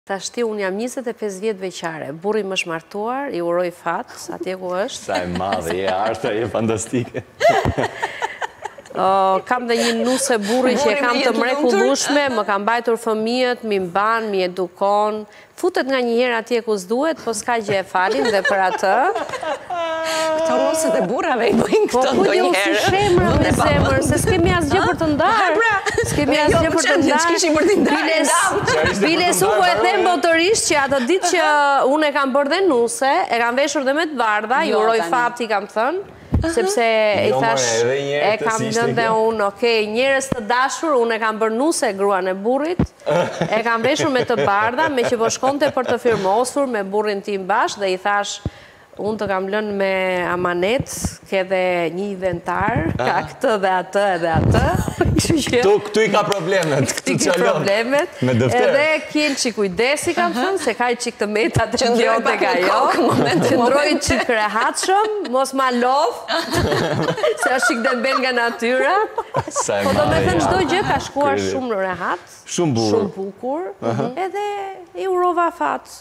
Tashti unë jam 25 vjetë veçare, burri më shmartuar, i uroj fat, atje ku është. Sa e madhe, je arta, je fantastike. Kam dhe një nuse burri që kam të mrekullueshme, më kam bajtur fëmijët, mi mban, mi edukon, futet nga një herë atje ku s'duhet, po s'ka gjë e falin dhe për atë. Këto nuset e burrave i bëjnë këto ndonjëherë. Po ku si shemra me zemër, se s'kemi asgjë për të ndarë. S'kemi asgjë për të ndarë. Biles u po e them botërisht që atë ditë që unë e kam bërë dhe nuse, e kam veshur dhe me të bardha, ju uroj fat, i kam thënë. Sepse i thash, e kam lënë dhe unë, okej, njerëz të dashur, unë e kam bërë nuse gruan e burrit, e kam veshur me të bardha, me që po shkonte për të firmosur me burrin tim bashkë, dhe i thash, unë të kam lënë me amanet, ke dhe një inventar, ka këtë dhe atë edhe atë. Këtu i ka problemet, këtu që problemet, edhe kjen që kujdesi kam thënë, se ka i qik të metat të gjohë të ka jo, qëndrojnë qik rehatshëm, mos ma lov, se është qik dëmben nga natyra. Po do me thënë qdo gjë ka shkuar shumë rehat, shumë bukur, edhe i urova fat.